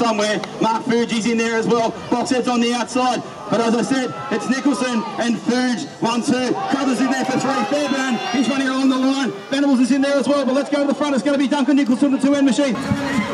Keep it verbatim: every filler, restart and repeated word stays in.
somewhere. Mark Fuji's in there as well. Boxhead's on the outside. But as I said, it's Nicholson and Fuge, one, two. Carruthers in there for three. Fairbairn, he's running along the line. Venables is in there as well, but let's go to the front. It's going to be Duncan Nicholson, the two-end machine.